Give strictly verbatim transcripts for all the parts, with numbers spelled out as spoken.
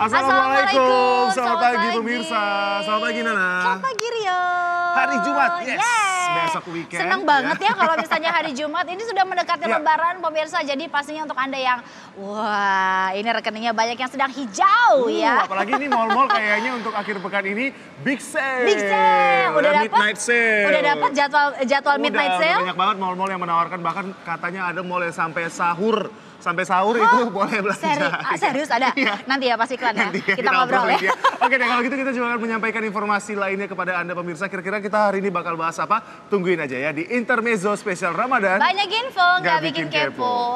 Assalamualaikum. Selamat, Selamat pagi, pagi pemirsa. Selamat pagi Nana. Selamat pagi Rio. Hari Jumat, yes. yes. Besok weekend. Senang banget ya kalau misalnya hari Jumat. Ini sudah mendekati Ya. Lebaran pemirsa. Jadi pastinya untuk Anda yang, wah ini rekeningnya banyak yang sedang hijau Uh, ya. Apalagi ini mal-mal kayaknya untuk akhir pekan ini big sale. Big sale. Udah dapat? Midnight sale. Udah dapat jadwal jadwal midnight Udah, sale? Udah banyak banget mal-mal yang menawarkan. Bahkan katanya ada mall yang sampai sahur. Sampai sahur Oh, itu boleh belanja. Seri, ah, serius ada? Iya. Nanti ya pas iklan ya. Nanti ya, kita, kita ngobrol ya. ya. Oke deh, kalau gitu kita juga akan menyampaikan informasi lainnya kepada Anda pemirsa. Kira-kira kita hari ini bakal bahas apa? Tungguin aja ya di Intermezzo spesial Ramadan. Banyak info, nggak bikin, bikin kepo. kepo.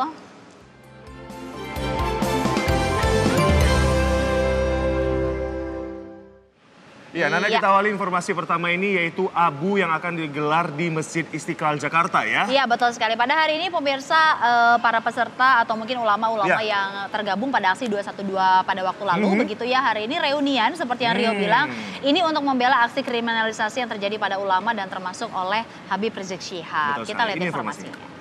Ya, Nana, iya. kita awali informasi pertama ini yaitu abu yang akan digelar di Masjid Istiqlal Jakarta ya. Iya, betul sekali. Pada hari ini pemirsa, eh, para peserta atau mungkin ulama-ulama ya. yang tergabung pada aksi dua satu dua pada waktu lalu, mm-hmm. begitu ya, hari ini reunian seperti yang Rio hmm. bilang, ini untuk membela aksi kriminalisasi yang terjadi pada ulama dan termasuk oleh Habib Rizik Syihab. Betul kita sekali. lihat Ini informasinya. informasinya.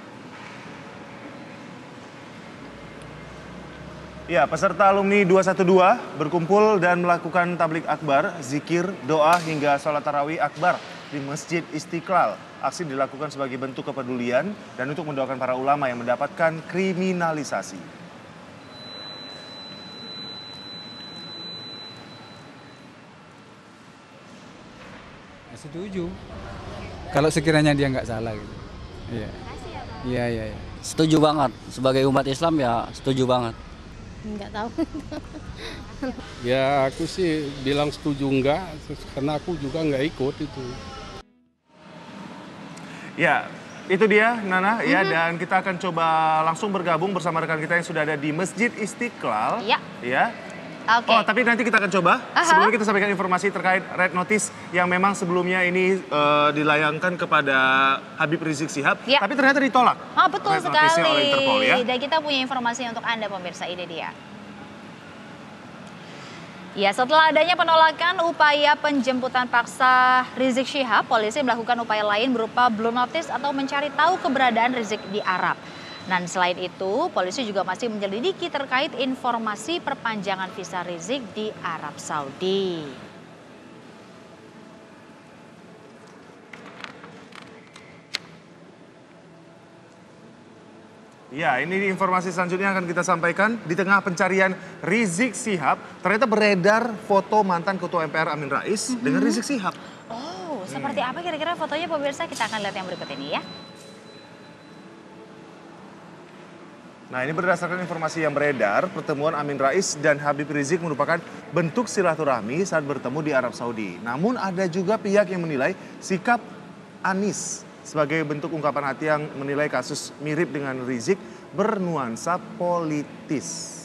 Ya, peserta alumni dua satu dua berkumpul dan melakukan tablik akbar, zikir, doa hingga sholat tarawih akbar di Masjid Istiqlal. Aksi dilakukan sebagai bentuk kepedulian dan untuk mendoakan para ulama yang mendapatkan kriminalisasi. Setuju. Kalau sekiranya dia nggak salah gitu. Iya. Iya, iya, iya. Setuju banget. Sebagai umat Islam ya setuju banget. Enggak tahu. Ya aku sih bilang setuju enggak, karena aku juga enggak ikut itu. Ya, itu dia Nana mm-hmm. ya, dan kita akan coba langsung bergabung bersama rekan kita yang sudah ada di Masjid Istiqlal. Ya. Ya. Okay. Oh, tapi nanti kita akan coba. Aha. Sebelumnya kita sampaikan informasi terkait red notice yang memang sebelumnya ini uh, dilayangkan kepada Habib Rizik Syihab, ya. tapi ternyata ditolak. Oh, betul red sekali. Oleh Interpol, ya. Dan kita punya informasi untuk Anda pemirsa, ini dia. Ya, setelah adanya penolakan upaya penjemputan paksa Rizik Syihab, polisi melakukan upaya lain berupa blue notice atau mencari tahu keberadaan Rizik di Arab. Dan selain itu, polisi juga masih menyelidiki terkait informasi perpanjangan visa Rizik di Arab Saudi. Ya, ini informasi selanjutnya akan kita sampaikan. Di tengah pencarian Rizik Syihab, ternyata beredar foto mantan Ketua M P R Amin Rais mm-hmm. dengan Rizik Syihab. Oh, seperti hmm. apa kira-kira fotonya pemirsa? Kita akan lihat yang berikut ini ya. Nah, ini berdasarkan informasi yang beredar, pertemuan Amin Rais dan Habib Rizik merupakan bentuk silaturahmi saat bertemu di Arab Saudi. Namun ada juga pihak yang menilai sikap Anies sebagai bentuk ungkapan hati yang menilai kasus mirip dengan Rizik bernuansa politis.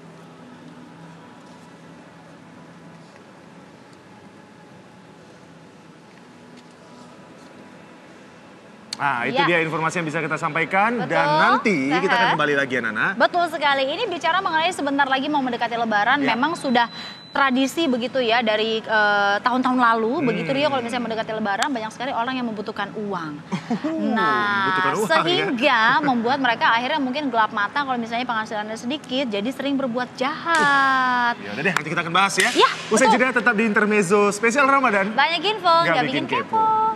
Ah, itu ya. Dia informasi yang bisa kita sampaikan. Betul. Dan nanti uh-huh. kita akan kembali lagi ya Nana. Betul sekali. Ini bicara mengenai sebentar lagi mau mendekati Lebaran. Ya. Memang sudah tradisi begitu ya dari uh, tahun-tahun lalu. Hmm. Begitu Rio, kalau misalnya mendekati Lebaran banyak sekali orang yang membutuhkan uang. Uh, nah membutuhkan uang, sehingga ya? membuat mereka akhirnya mungkin gelap mata kalau misalnya penghasilannya sedikit. Jadi sering berbuat jahat. Ya udah deh, nanti kita akan bahas ya. Ya, usai jeda tetap di Intermezzo spesial Ramadan. Banyak info, nggak bikin, bikin kepo. kepo.